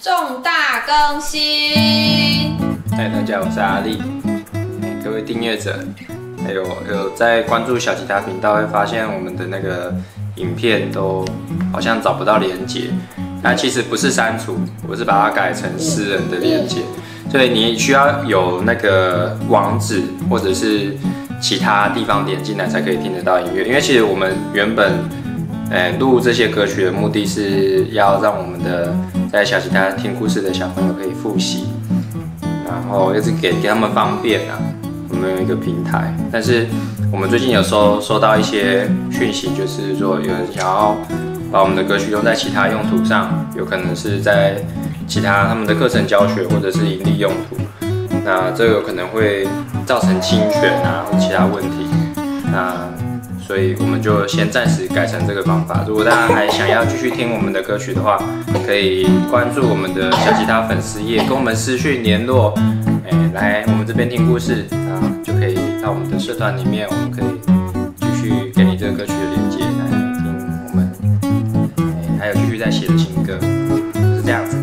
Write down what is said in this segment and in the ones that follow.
重大更新！ 嗨，大家好，我是阿力。各位订阅者，还有在关注小吉他频道，会发现我们的那个影片都好像找不到连结。那其实不是删除，我是把它改成私人的连结，所以你需要有那个网址或者是其他地方点进来才可以听得到音乐。因为其实我们原本录这些歌曲的目的是要让我们的在小吉他听故事的小朋友可以复习，然后也是给他们方便啊。我们有一个平台，但是我们最近有收到一些讯息，就是说有人想要把我们的歌曲用在其他用途上，有可能是在其他他们的课程教学或者是盈利用途，那这个有可能会造成侵权啊或其他问题，那所以我们就先暂时改成这个方法。如果大家还想要继续听我们的歌曲的话，可以关注我们的小吉他粉丝页，跟我们私讯联络，来我们这边听故事啊，就可以到我们的社团里面，我们可以继续给你这个歌曲的连接来听我们，还有继续在写的新歌，就是这样子。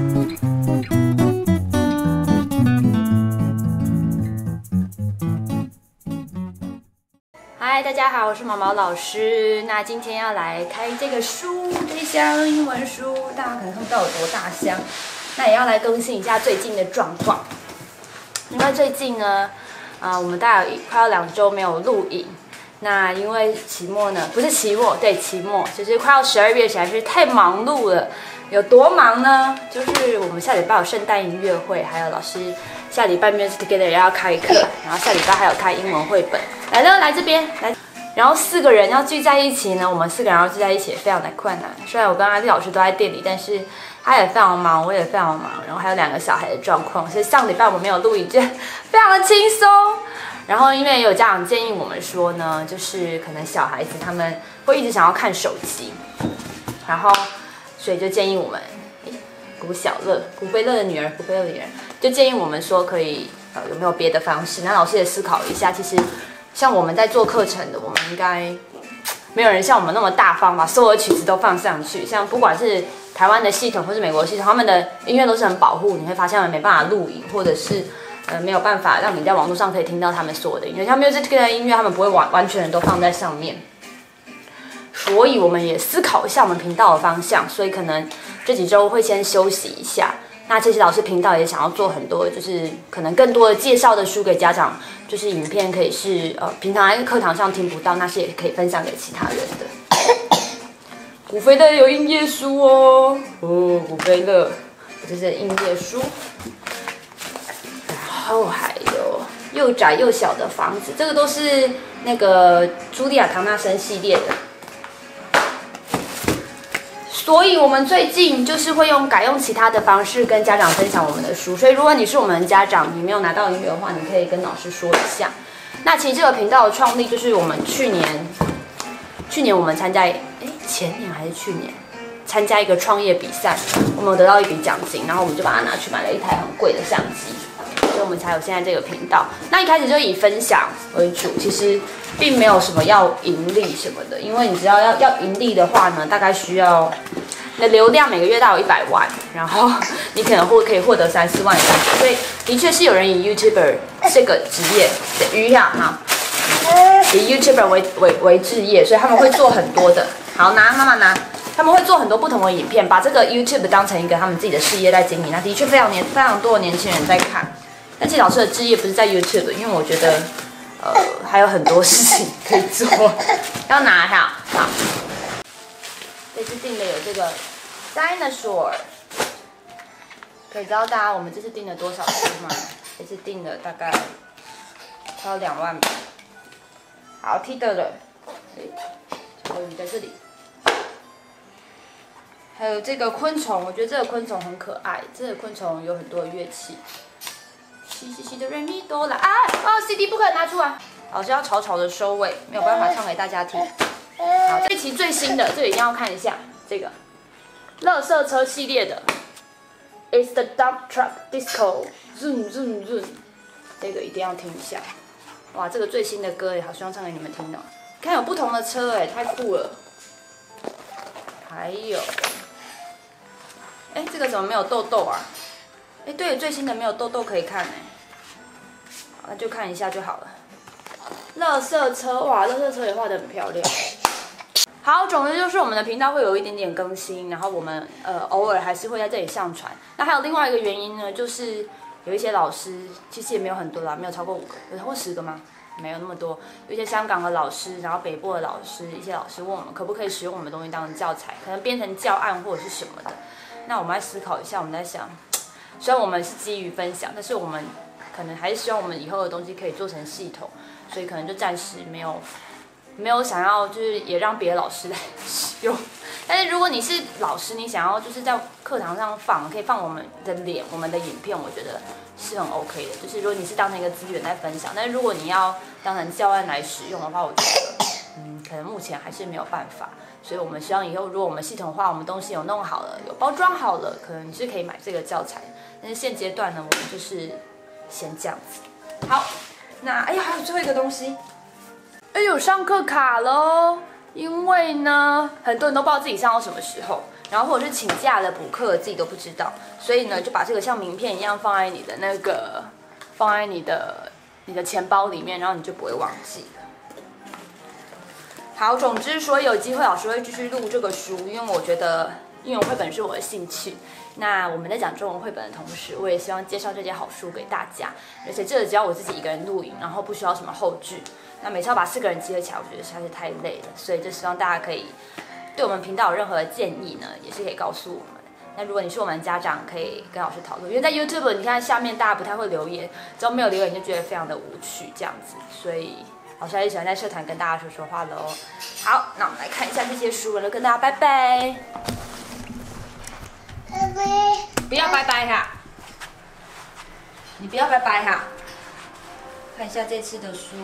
嗨，大家好，我是毛毛老师。那今天要来开这个书，这一箱英文书，大家可能看不到有多大箱。那也要来更新一下最近的状况，因为最近呢，我们大概快要2周没有录影。那因为期末呢，不是期末，对，期末就是快要12月，实在是太忙碌了。有多忙呢？就是我们下礼拜有圣诞音乐会，还有老师下礼拜 Music Together 也要开课，然后下礼拜还有开英文绘本。来了，来这边来。然后4个人要聚在一起呢，我们4个人要聚在一起也非常的困难。虽然我跟阿丽老师都在店里，但是他也非常忙，我也非常忙，然后还有2个小孩的状况，所以上礼拜我们没有录影，就非常的轻松。然后因为有家长建议我们说呢，就是可能小孩子他们会一直想要看手机，然后所以就建议我们，古贝乐的女儿就建议我们说可以有没有别的方式。那老师也思考了一下，其实像我们在做课程的，我们应该没有人像我们那么大方把所有的曲子都放上去。像不管是台湾的系统或是美国的系统，他们的音乐都是很保护，你会发现他们没办法录影，或者是没有办法让你在网络上可以听到他们所有的音乐。像 Music 的音乐，他们不会完全的都放在上面。所以我们也思考一下我们频道的方向，所以可能这几周会先休息一下。那其实老师频道也想要做很多，就是可能更多的介绍的书给家长，就是影片可以是平常在课堂上听不到，那是也可以分享给其他人的。古飞乐有音乐书哦，古飞乐这是音乐书，然后还有又窄又小的房子，这个都是那个茱莉亚·唐纳森系列的。所以我们最近就是会改用其他的方式跟家长分享我们的书，所以如果你是我们的家长，你没有拿到音乐的话，你可以跟老师说一下。那其实这个频道的创立就是我们去年我们参加，前年还是去年参加一个创业比赛，我们有得到一笔奖金，然后我们就把它拿去买了一台很贵的相机，所以我们才有现在这个频道。那一开始就以分享为主，其实并没有什么要盈利什么的，因为你知道要盈利的话呢，大概需要你的流量每个月大有100万，然后你可能可以获得3-4万的赞助，所以的确是有人以 YouTuber 这个职业的以 YouTuber 为职业，所以他们会做很多的。好，妈妈拿。他们会做很多不同的影片，把这个 YouTube 当成一个他们自己的事业在经营。那的确非常多的年轻人在看。但其实老师的职业不是在 YouTube， 因为我觉得还有很多事情可以做。要拿哈，好。这次订的有这个 Dinosaur， 可以知道大家我们这次订了多少书吗？这次订了大概超2万吧。好，记得了。你在这里。还有这个昆虫，我觉得这个昆虫很可爱。这个昆虫有很多的乐器，西西西的瑞咪哆啦CD 不可以拿出来，老师要草草的收尾，没有办法唱给大家听。好，这一期最新的，这个一定要看一下，这个垃圾车系列的 ，It's the Dump Truck Disco Zoom Zoom Zoom， 这个一定要听一下。哇，这个最新的歌也好希望唱给你们听哦。看有不同的车太酷了。还有哎，这个怎么没有痘痘啊？哎，对，最新的没有痘痘可以看哎。好，那就看一下就好了。垃圾车，哇，垃圾车也画得很漂亮。好，总之就是我们的频道会有一点点更新，然后我们偶尔还是会在这里上传。那还有另外一个原因呢，就是有一些老师，其实也没有很多啦，没有超过5个，有超过10个吗？没有那么多。有一些香港的老师，然后北部的老师，一些老师问我们可不可以使用我们的东西当成教材，可能编成教案或者是什么的。那我们来思考一下，我们在想，虽然我们是基于分享，但是我们可能还是希望我们以后的东西可以做成系统，所以可能就暂时没有想要就是也让别的老师来使用。但是如果你是老师，你想要就是在课堂上可以放我们的脸、我们的影片，我觉得是很 OK 的。就是如果你是当成一个资源在分享，但是如果你要当成教案来使用的话，我觉得可能目前还是没有办法。所以我们希望以后如果我们系统化，我们东西有弄好了，有包装好了，可能你是可以买这个教材。但是现阶段呢，我们就是先这样子。好，那哎呀，还有最后一个东西。哎呦，上课卡喽！因为呢，很多人都不知道自己上到什么时候，然后或者是请假了补课，自己都不知道，所以呢，就把这个像名片一样放在你的放在你的钱包里面，然后你就不会忘记了。好，总之说有机会老师会继续录这个书，因为我觉得英文绘本是我的兴趣。那我们在讲中文绘本的同时，我也希望介绍这些好书给大家，而且这个只要我自己一个人录影，然后不需要什么后置。那每次要把4个人集合起来，我觉得实在是太累了，所以就希望大家可以对我们频道有任何的建议呢，也是可以告诉我们。那如果你是我们的家长，可以跟老师讨论，因为在 YouTube 你看下面大家不太会留言，只要没有留言就觉得非常的无趣这样子，所以老师还是喜欢在社团跟大家说说话的哦。好，那我们来看一下这些书，我就跟大家拜拜。 拜拜。 不要拜拜哈，你不要拜拜哈。看一下这次的书，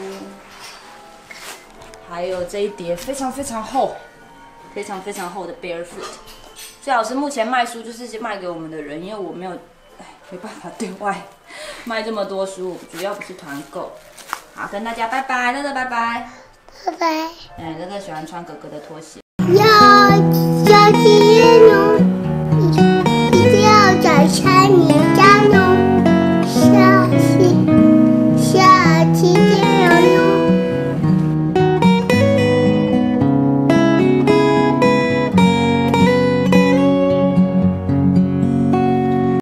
还有这一叠非常非常厚、非常非常厚的 Barefoot。最好是目前卖书就是卖给我们的人，因为我没办法对外卖这么多书，主要不是团购。好，跟大家拜拜，乐乐拜拜。 拜拜。 乐乐喜欢穿哥哥的拖鞋。